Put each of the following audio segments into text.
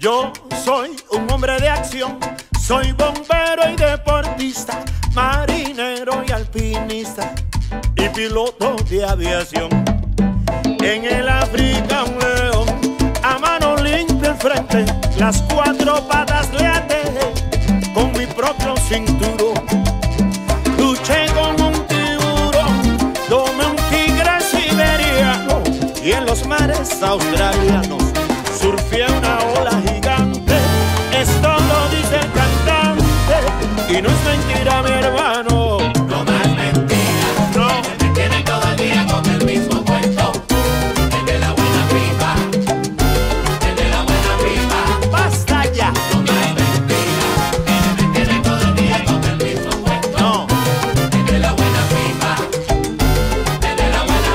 Yo soy un hombre de acción, soy bombero y deportista, marinero y alpinista y piloto de aviación. En el África un león, a mano limpia al frente, las cuatro patas le até con mi propio cinturón. Luché con un tiburón, domé un tigre siberiano y en los mares australianos surfé una ola gigante. Esto lo dice el cantante y no es mentira, mi hermano. No más mentiras, No. que me tiene todo el día con el mismo cuento. El de la buena pipa, el de la buena pipa. Basta ya. No más mentiras, que me tiene todo el día con el mismo cuento. No. El de la buena pipa, el de la buena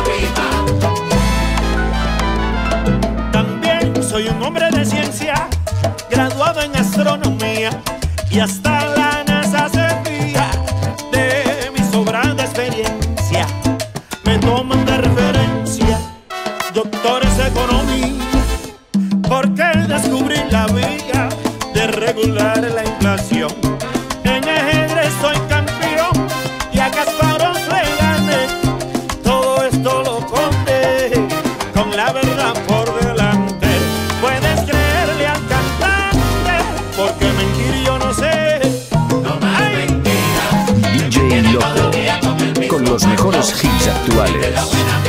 pipa. También soy un hombre de ciencia, graduado en astronomía, y hasta la NASA se fía de mi sobrada experiencia. Me toman de referencia doctores de economía, porque descubrí la vía de regular la inflación. En ajedrez soy campeón y a Kasparov le gané. Todo esto lo conté con la verdad por delante. Puedes creerle al cantante, porque mentir yo no sé. No más mentiras, DJ Loco, con los mejores hits el de la actuales. buena